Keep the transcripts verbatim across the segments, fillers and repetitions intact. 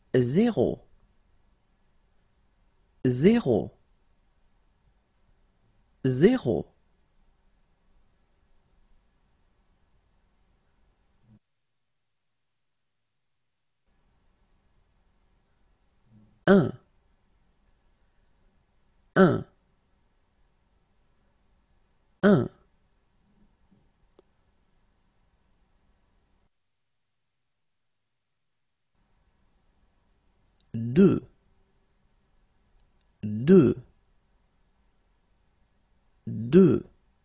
zéro, zéro, zéro. Un, un, un. Deux, deux, deux.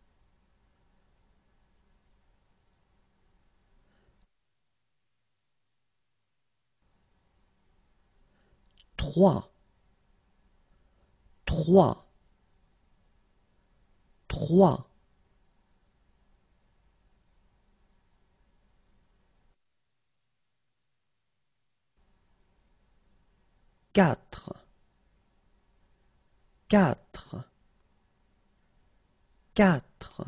Trois, trois, trois. Quatre, quatre, quatre.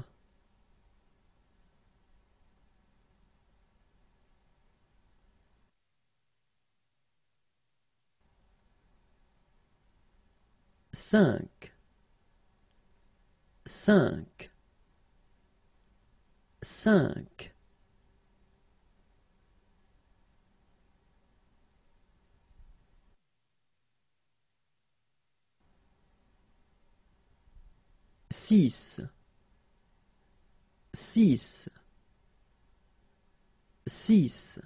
Cinq, cinq, cinq. Six, six, six.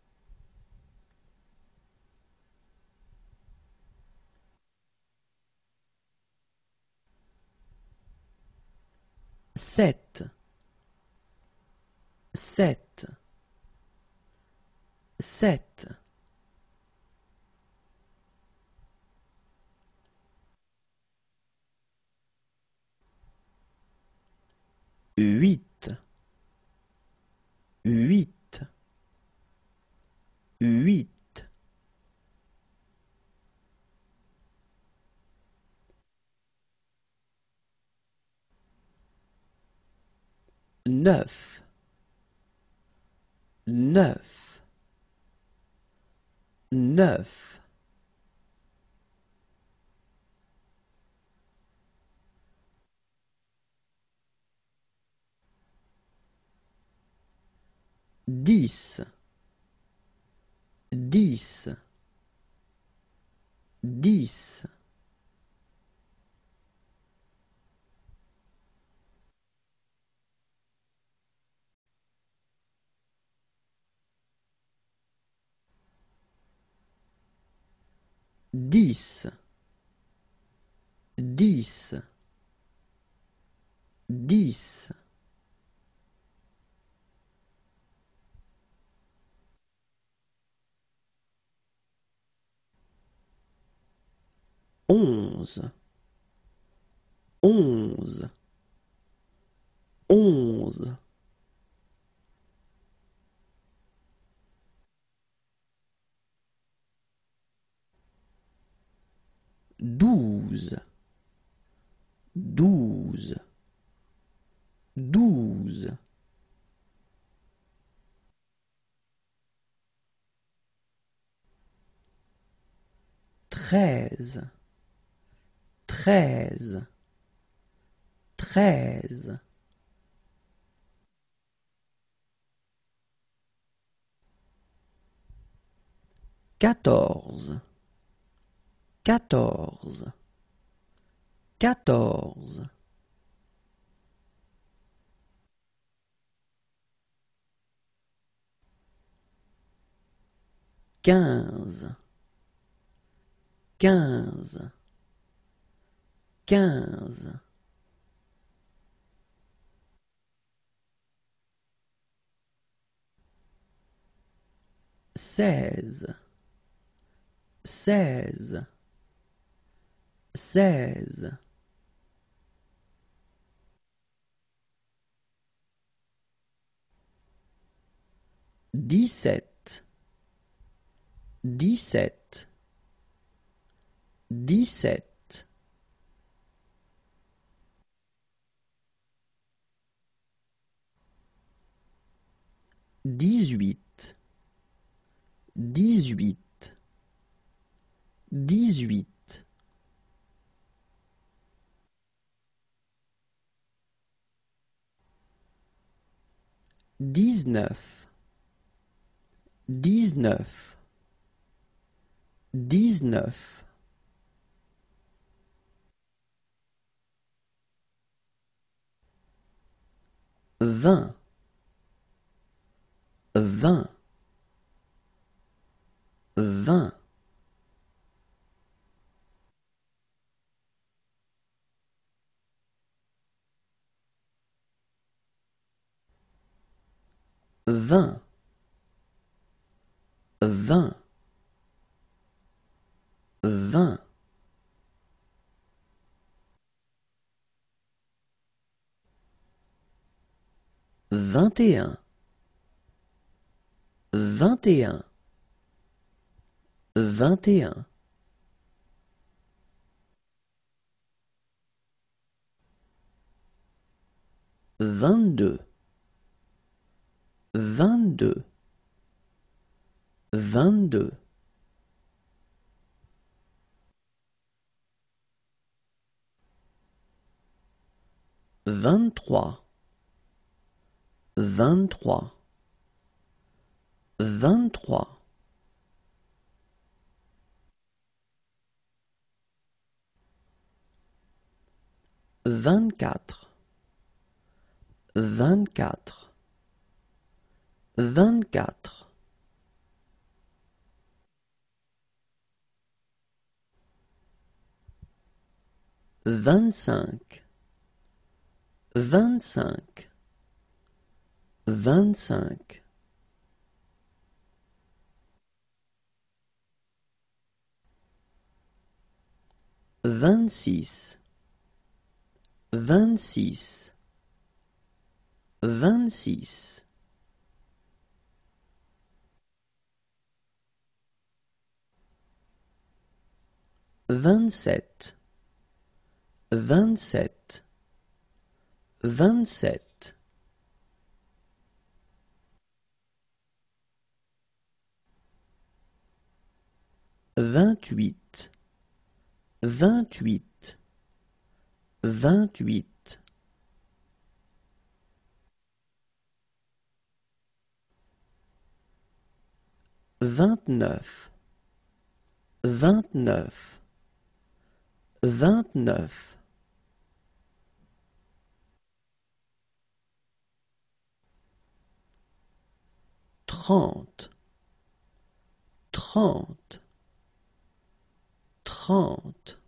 Sept, sept, sept. Huit, huit, huit. Neuf, neuf, neuf. Dix, dix, dix. Dix, dix, dix. Onze, onze, onze. Douze, douze, douze. Treize, treize, treize. Quatorze, quatorze, quatorze. Quinze, quinze, quinze. Seize, seize, seize. Dix-sept, dix-sept, dix-sept. Dix-huit, dix-huit, dix-huit, dix-neuf, dix-neuf, dix-neuf, vingt, vingt, vingt, vingt, vingt, vingt, vingt et un, vingt et un, vingt et un, vingt-deux, vingt-deux, vingt-deux, vingt-trois, vingt-trois, vingt-trois, vingt-quatre, vingt-quatre, vingt-quatre, vingt-cinq, vingt-cinq, vingt-cinq, vingt-six, vingt-six, vingt-six, vingt-sept, vingt-sept, vingt-sept, vingt-huit, vingt-huit, vingt-huit, vingt-neuf, vingt-neuf, vingt-neuf, trente, trente, trente,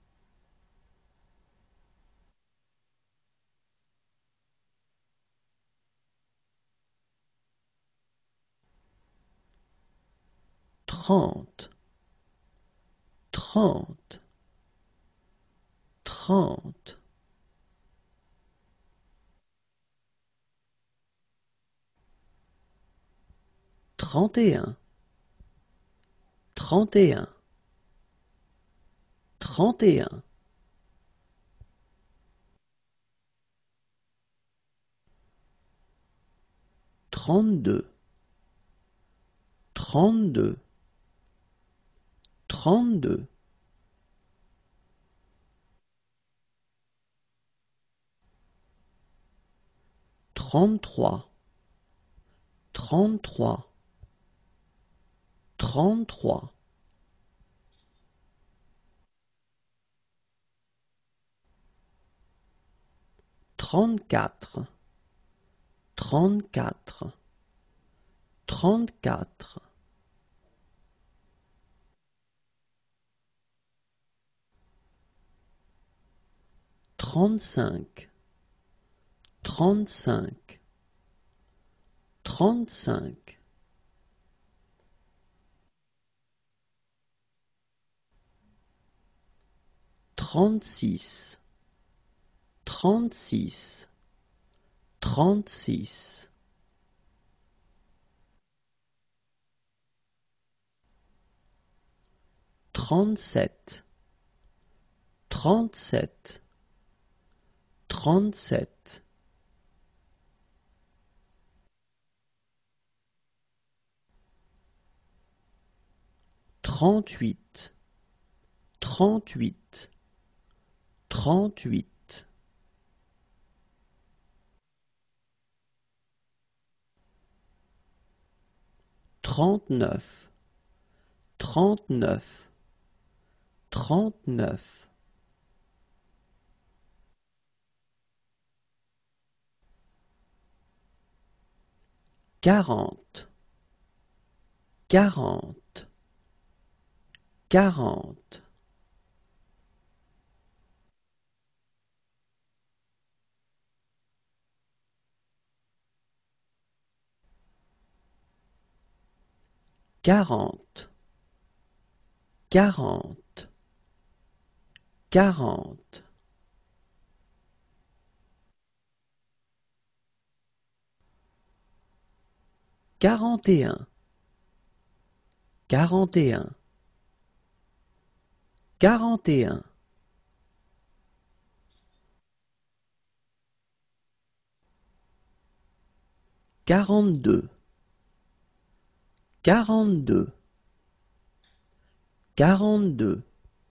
trente, trente, trente, trente et un, trente et un, trente et un, trente-deux, trente-deux, trente-deux, trente-trois, trente-trois, trente-trois, trente-quatre, trente-quatre, trente-quatre, trente-cinq, trente-cinq, trente-cinq, trente-six, trente-six, trente-six, trente-sept, trente-sept, trente-sept, trente-huit, trente-huit, trente-huit. Trente-neuf, trente-neuf, trente-neuf. Quarante, quarante, quarante. Quarante, quarante, quarante. Quarante et un, quarante et un, quarante et un. Quarante-deux, quarante-deux, quarante-deux.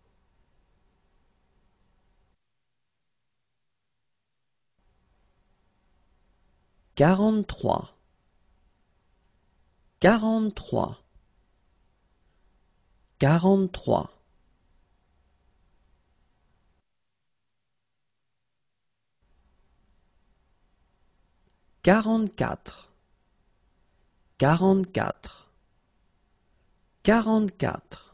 Quarante-trois, quarante-trois, quarante-trois. Quarante-quatre, quarante-quatre, quarante-quatre.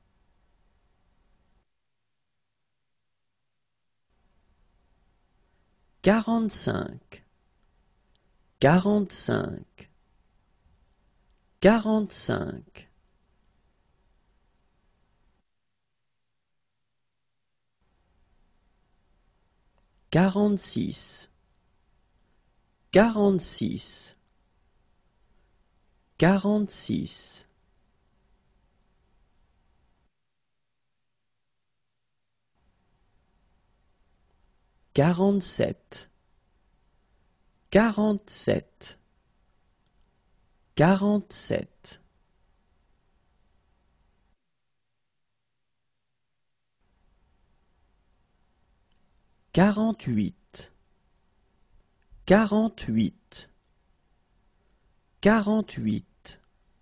Quarante-cinq, quarante-cinq, quarante-cinq. Quarante-six, quarante-six, quarante-six. Quarante-sept, quarante-sept, quarante-sept. Quarante-huit, quarante-huit, quarante-huit.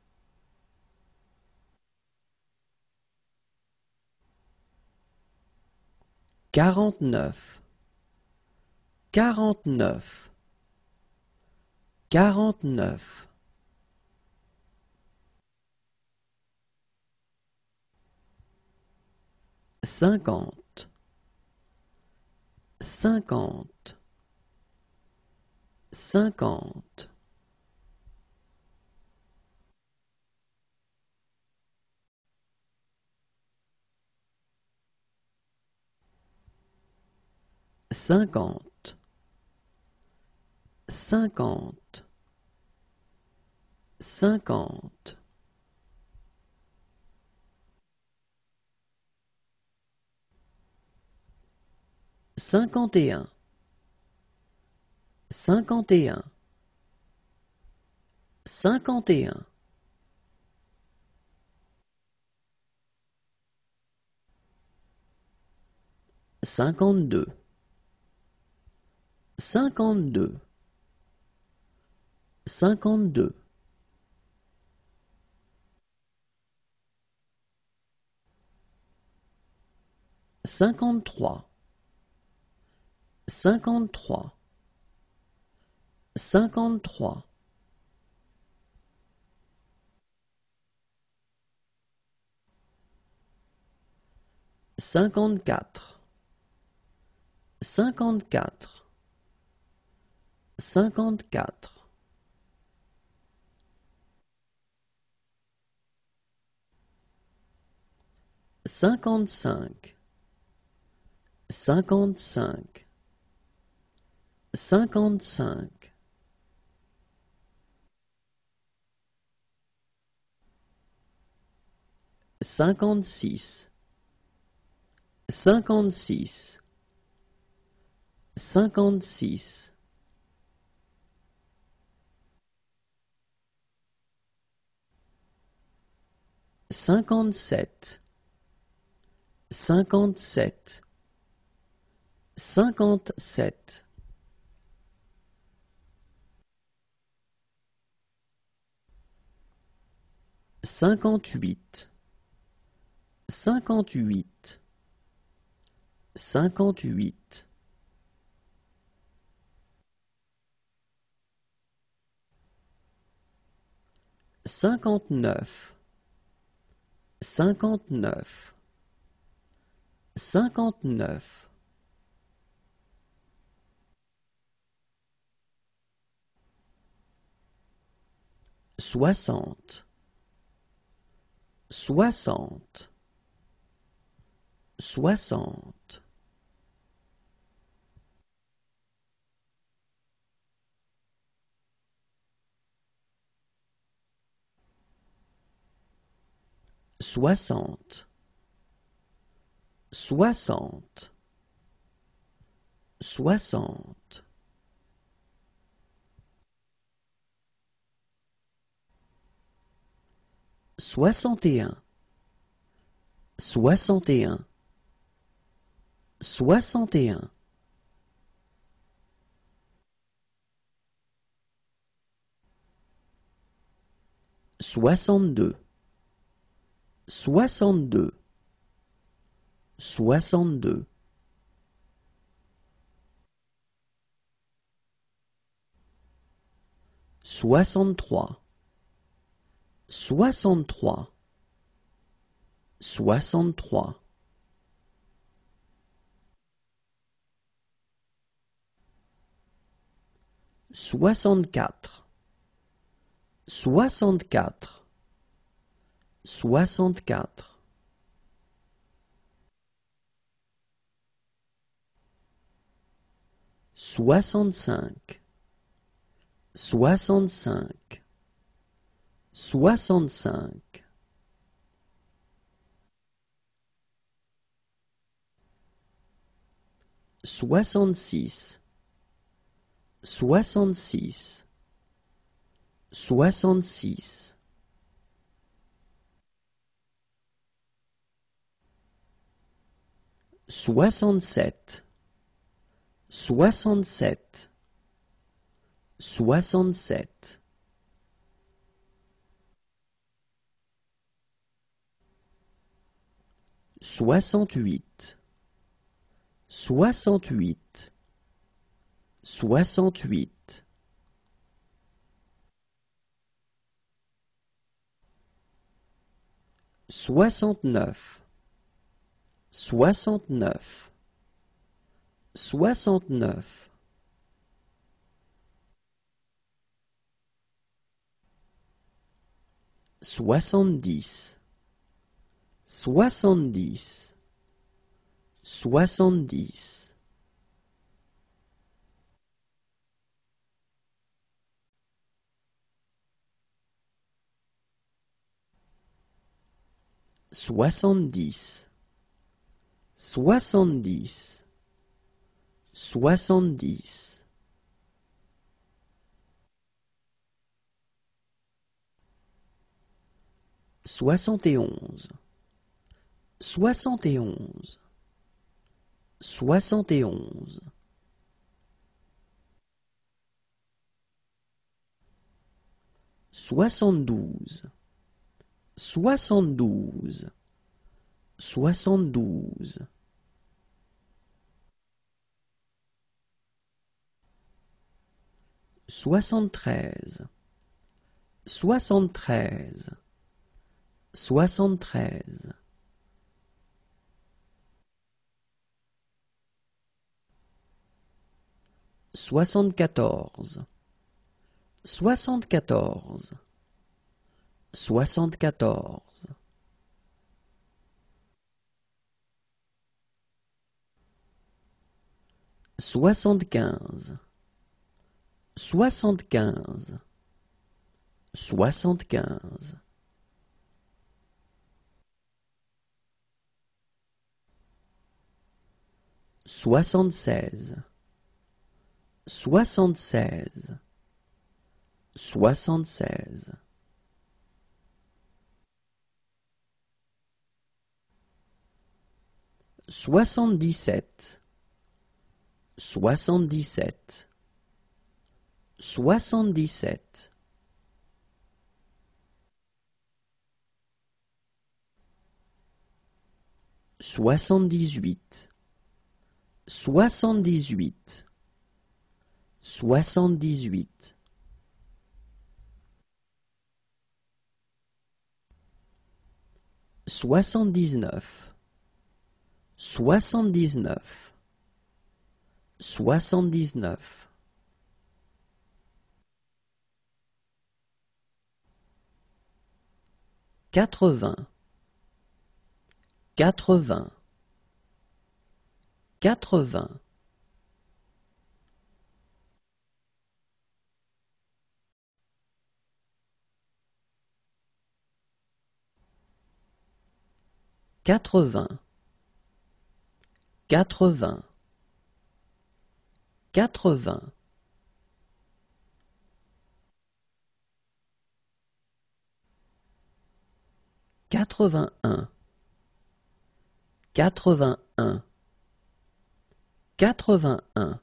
Quarante-neuf, quarante-neuf, quarante-neuf. Cinquante, cinquante, cinquante. Cinquante, cinquante, cinquante. Cinquante et un, cinquante et un, cinquante et un. Cinquante-deux, cinquante-deux, cinquante-deux. Cinquante-trois, cinquante-trois, cinquante-trois. Cinquante-quatre, cinquante-quatre, cinquante-quatre. Cinquante-cinq, cinquante-cinq, cinquante-cinq. Cinquante-six, cinquante-six, cinquante-six. Cinquante-sept, cinquante-sept, cinquante-sept, cinquante-huit, cinquante-huit, cinquante-huit, cinquante-neuf, cinquante-neuf, cinquante-neuf, soixante, soixante, soixante, soixante, soixante, soixante, soixante et un, soixante et un, soixante et un, soixante-deux, soixante-deux, soixante-deux, soixante-trois, soixante-trois, soixante-trois, soixante-quatre, soixante-quatre, soixante-quatre, soixante-cinq, soixante-cinq, soixante-cinq, soixante-six, soixante-six, soixante-six, soixante-sept, soixante-sept, soixante-sept, soixante-huit, soixante-huit, soixante-huit, soixante-neuf, soixante-neuf, soixante-neuf, soixante-dix, soixante-dix, soixante-dix, soixante-dix, soixante-dix, soixante-dix, soixante et onze, soixante et onze, soixante et onze, soixante-douze, soixante-douze, soixante-douze, soixante-treize, soixante-treize, soixante-treize, soixante-quatorze, soixante-quatorze, soixante-quatorze, soixante-quinze, soixante-quinze, soixante-quinze, soixante-seize, soixante-seize, soixante-seize, soixante-dix-sept, soixante-dix-sept, soixante-dix-sept, soixante-dix-huit, soixante-dix-huit, soixante-dix-huit, soixante-dix-neuf, soixante-dix-neuf, soixante-dix-neuf, quatre-vingts, quatre-vingts, quatre-vingts, quatre-vingts, quatre-vingts, quatre-vingts, quatre-vingt-un, quatre-vingt-un, quatre-vingt-un,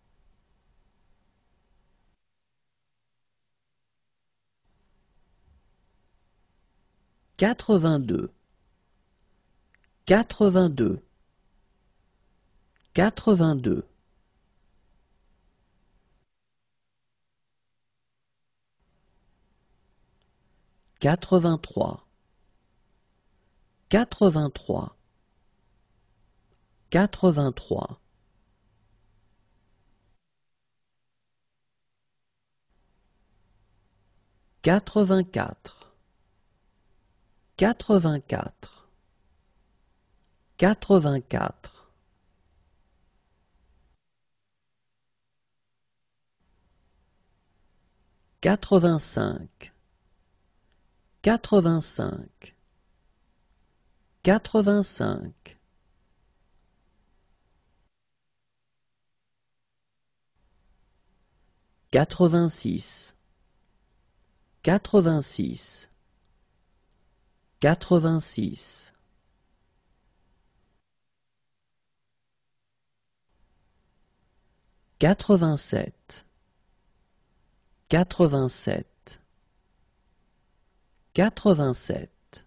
quatre-vingt-deux, quatre-vingt-deux, quatre-vingt-deux, quatre-vingt-trois, quatre-vingt-trois, quatre-vingt-trois, quatre-vingt-quatre, quatre-vingt-quatre, quatre-vingt-quatre, quatre-vingt-cinq, quatre-vingt-cinq, quatre-vingt-cinq, quatre-vingt-six, quatre-vingt-six, quatre-vingt-six, quatre-vingt-sept, quatre-vingt-sept, quatre-vingt-sept,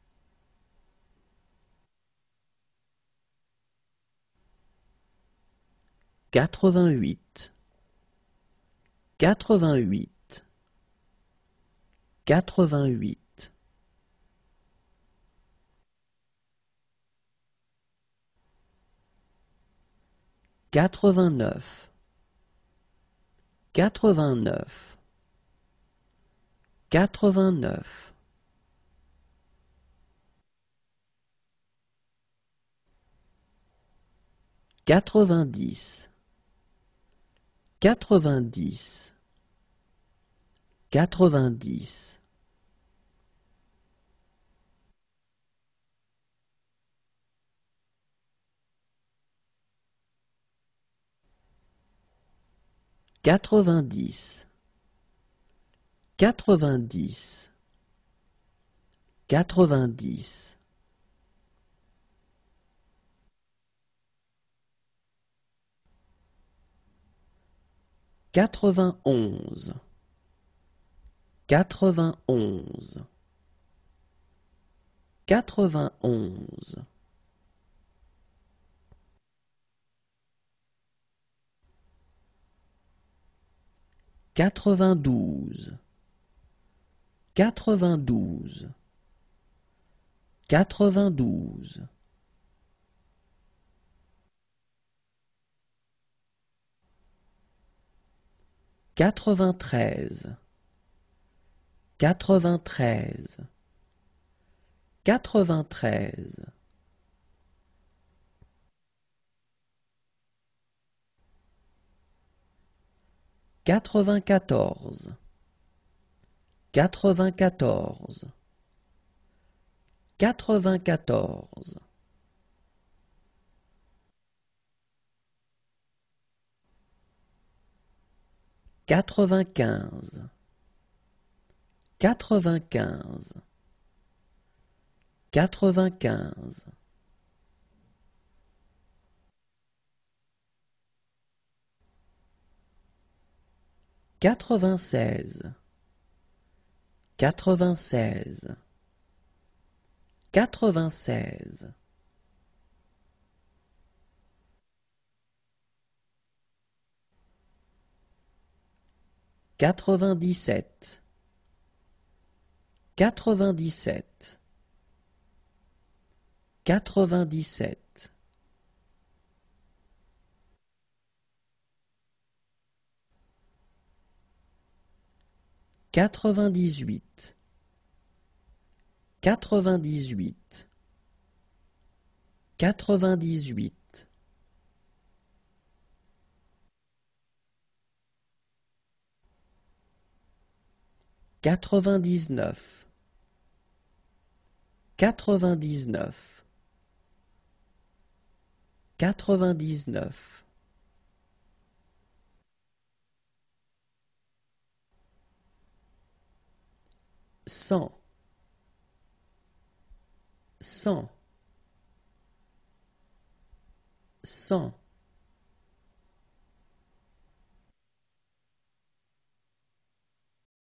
quatre-vingt-huit, quatre-vingt-huit, quatre-vingt-huit, quatre-vingt-neuf, quatre-vingt-neuf, quatre-vingt-neuf, quatre-vingt-dix, quatre-vingt-dix, quatre-vingt-dix, quatre-vingt-dix, quatre-vingt-dix, quatre-vingt-dix, quatre-vingt-onze, quatre-vingt-onze, quatre-vingt-onze, quatre-vingt-douze, quatre-vingt-douze, quatre-vingt-douze, quatre-vingt-treize, quatre-vingt-treize, quatre-vingt-treize, quatre-vingt-quatorze, quatre-vingt-quatorze, quatre-vingt-quatorze, quatre-vingt-quinze, quatre-vingt-quinze, quatre-vingt-quinze, quatre-vingt-seize, quatre-vingt-seize, quatre-vingt-seize, quatre-vingt-dix-sept, quatre-vingt-dix-sept, quatre-vingt-dix-sept, quatre-vingt-dix-huit, quatre-vingt-dix-huit, quatre-vingt-dix-huit, quatre-vingt-dix-neuf, quatre-vingt-dix-neuf, quatre-vingt-dix-neuf, cent, cent, cent.